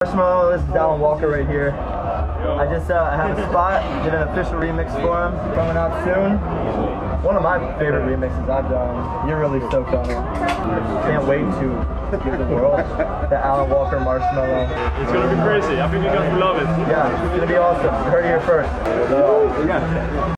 Marshmello, this is Alan Walker right here. I just have a spot, did an official remix for him, coming out soon. One of my favorite remixes I've done. You're really stoked on it. Can't wait to give the world the Alan Walker Marshmello. It's gonna be crazy. I think you guys will love it. Yeah, it's gonna be awesome. You heard it here first.